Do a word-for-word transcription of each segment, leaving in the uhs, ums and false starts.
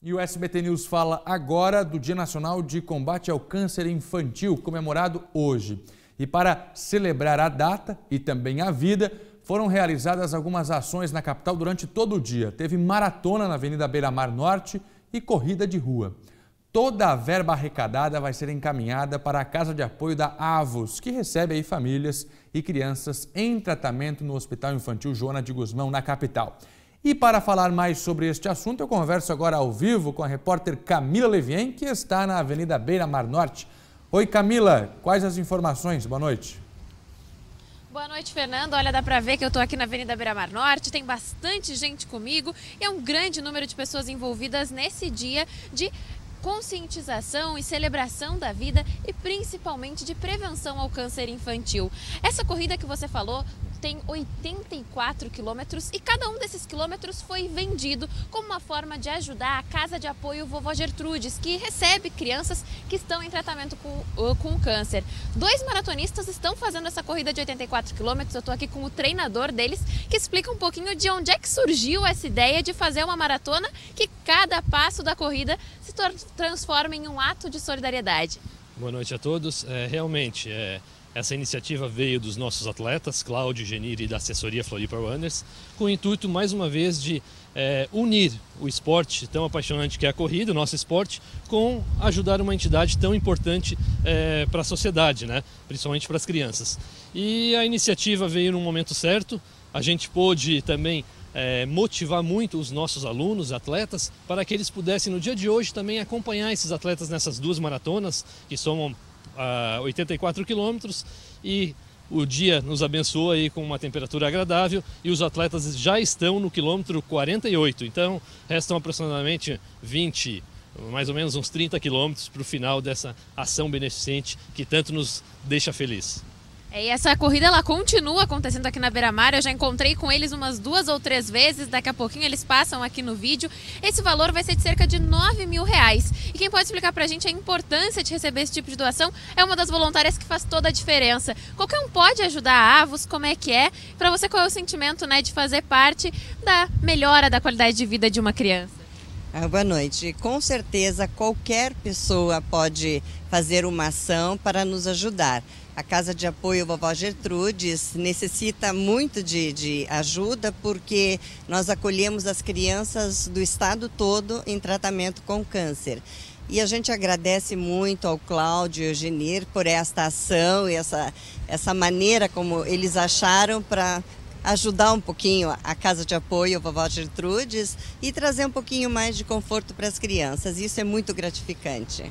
E o S B T News fala agora do Dia Nacional de Combate ao Câncer Infantil, comemorado hoje. E para celebrar a data e também a vida, foram realizadas algumas ações na capital durante todo o dia. Teve maratona na Avenida Beira-Mar Norte e corrida de rua. Toda a verba arrecadada vai ser encaminhada para a Casa de Apoio da Avos, que recebe aí famílias e crianças em tratamento no Hospital Infantil Joana de Guzmão, na capital. E para falar mais sobre este assunto, eu converso agora ao vivo com a repórter Camila Levien, que está na Avenida Beira-Mar Norte. Oi, Camila, quais as informações? Boa noite. Boa noite, Fernando. Olha, dá pra ver que eu tô aqui na Avenida Beira-Mar Norte, tem bastante gente comigo e é um grande número de pessoas envolvidas nesse dia de conscientização e celebração da vida e principalmente de prevenção ao câncer infantil. Essa corrida que você falou tem oitenta e quatro quilômetros e cada um desses quilômetros foi vendido como uma forma de ajudar a Casa de Apoio Vovó Gertrudes, que recebe crianças que estão em tratamento com, com câncer. Dois maratonistas estão fazendo essa corrida de oitenta e quatro quilômetros. Eu estou aqui com o treinador deles, que explica um pouquinho de onde é que surgiu essa ideia de fazer uma maratona que cada passo da corrida se transforma em um ato de solidariedade. Boa noite a todos. É, realmente, é... Essa iniciativa veio dos nossos atletas, Cláudio Genir e da assessoria Floripa Runners, com o intuito, mais uma vez, de é, unir o esporte tão apaixonante que é a corrida, o nosso esporte, com ajudar uma entidade tão importante é, para a sociedade, né? Principalmente para as crianças. E a iniciativa veio no momento certo, a gente pôde também é, motivar muito os nossos alunos, atletas, para que eles pudessem, no dia de hoje, também acompanhar esses atletas nessas duas maratonas, que somam a oitenta e quatro quilômetros, e o dia nos abençoa aí com uma temperatura agradável e os atletas já estão no quilômetro quarenta e oito, então restam aproximadamente vinte, mais ou menos uns trinta quilômetros para o final dessa ação beneficente que tanto nos deixa feliz. E essa corrida ela continua acontecendo aqui na Beira-Mar. Eu já encontrei com eles umas duas ou três vezes. Daqui a pouquinho eles passam aqui no vídeo. Esse valor vai ser de cerca de nove mil reais. E quem pode explicar pra gente a importância de receber esse tipo de doação é uma das voluntárias que faz toda a diferença. Qualquer um pode ajudar a Avos, como é que é? Pra você, qual é o sentimento, né, de fazer parte da melhora da qualidade de vida de uma criança? Ah, boa noite. Com certeza qualquer pessoa pode fazer uma ação para nos ajudar. A Casa de Apoio Vovó Gertrudes necessita muito de, de ajuda porque nós acolhemos as crianças do estado todo em tratamento com câncer. E a gente agradece muito ao Cláudio e ao Genir por esta ação e essa, essa maneira como eles acharam para ajudar um pouquinho a Casa de Apoio Vovó Gertrudes e trazer um pouquinho mais de conforto para as crianças. Isso é muito gratificante.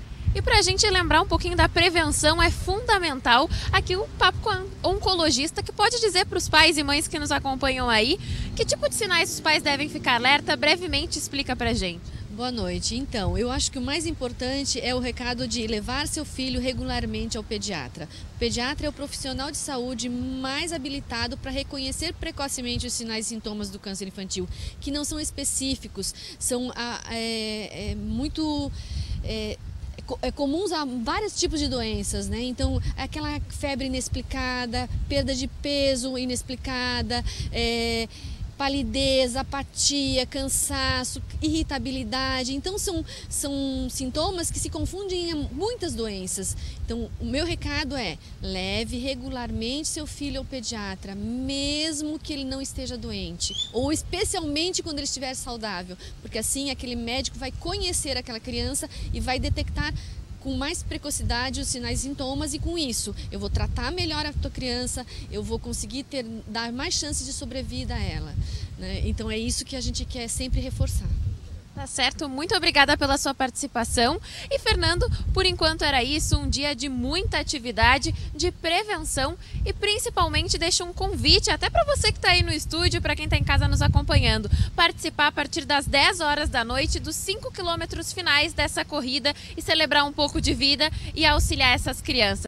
E para a gente lembrar um pouquinho da prevenção, é fundamental aqui o papo com a oncologista, que pode dizer para os pais e mães que nos acompanham aí que tipo de sinais os pais devem ficar alerta. Brevemente explica para a gente. Boa noite. Então, eu acho que o mais importante é o recado de levar seu filho regularmente ao pediatra. O pediatra é o profissional de saúde mais habilitado para reconhecer precocemente os sinais e sintomas do câncer infantil, que não são específicos, são é, é, muito... É, É comuns a vários tipos de doenças, né? Então, aquela febre inexplicada, perda de peso inexplicada, é, palidez, apatia, cansaço, irritabilidade. Então, são, são sintomas que se confundem em muitas doenças. Então, o meu recado é, leve regularmente seu filho ao pediatra, mesmo que ele não esteja doente, ou especialmente quando ele estiver saudável, porque assim aquele médico vai conhecer aquela criança e vai detectar com mais precocidade os sinais e sintomas, e com isso eu vou tratar melhor a tua criança, eu vou conseguir ter, dar mais chances de sobrevida a ela, né? Então é isso que a gente quer sempre reforçar. Tá certo, muito obrigada pela sua participação. E Fernando, por enquanto era isso, um dia de muita atividade, de prevenção e principalmente deixo um convite até para você que está aí no estúdio, para quem está em casa nos acompanhando, participar a partir das dez horas da noite dos cinco quilômetros finais dessa corrida e celebrar um pouco de vida e auxiliar essas crianças.